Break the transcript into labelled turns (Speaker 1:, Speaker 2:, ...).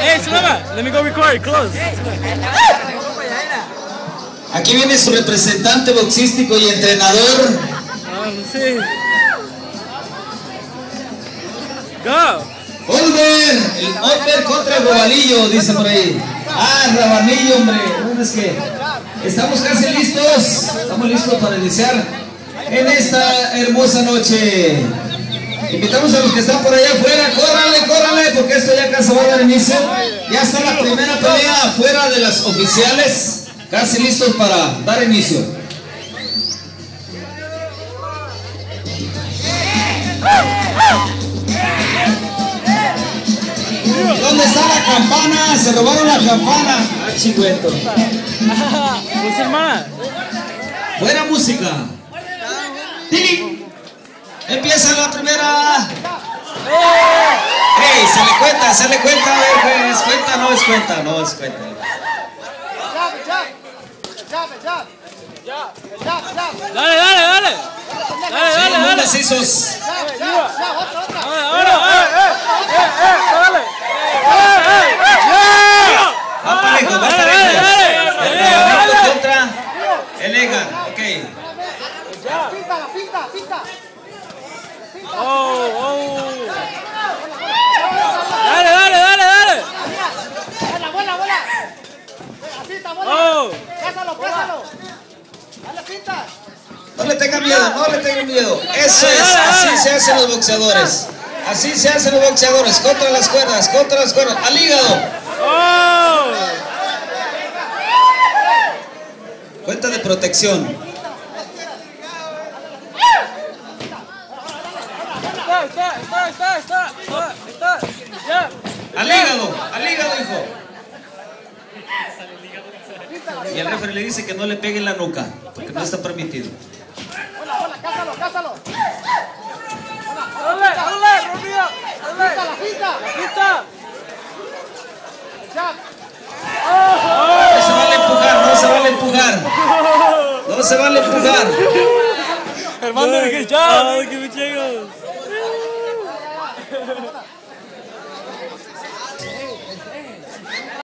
Speaker 1: Hey, Sonoma, let me go record, close.
Speaker 2: Aquí viene su representante boxístico y entrenador.
Speaker 1: Sí. Go.
Speaker 2: Oliver, el Oliver contra el Robalillo, dice por ahí. Ah, el Rabanillo, hombre. Bueno, es que estamos casi listos. Estamos listos para iniciar en esta hermosa noche. Invitamos a los que están por allá afuera. Córranle, córranle, porque esto ya casi va a dar inicio. Ya está la primera pelea fuera de las oficiales. Casi listos para dar inicio. ¿Dónde está la campana? Se robaron la campana. Ah, chingüeto.
Speaker 1: Pues hermana.
Speaker 2: Fuera música. ¡Tili! Empieza la primera. ¡Ey! Se le cuenta, se le cuenta. ¿Es cuenta? No es cuenta, no es cuenta.
Speaker 1: Dale, dale, dale. Dale, dale, dale.
Speaker 2: Macizos.
Speaker 1: Ahora. Dale.
Speaker 2: Va parejo, va parejo. El Rabanito contra el Egan. Ok.
Speaker 1: Oh. Dale, dale, dale, dale.
Speaker 3: Bola.
Speaker 1: Oh.
Speaker 3: Pásalo. Dale pinta.
Speaker 2: No le tengan miedo, no le tengan miedo. Eso es, así se hacen los boxeadores. Así se hacen los boxeadores, contra las cuerdas, al hígado.
Speaker 1: Oh.
Speaker 2: Cuenta de protección.
Speaker 1: Está. Ya.
Speaker 2: Al hígado, hijo. Y el referee le dice que no le pegue en la nuca, porque no está permitido.
Speaker 3: Bola, cásalo.
Speaker 1: Dale, Romeo.
Speaker 3: Pinta.
Speaker 2: No se vale empujar. No se vale empujar.
Speaker 1: Hermano, que ya. Que me chicos.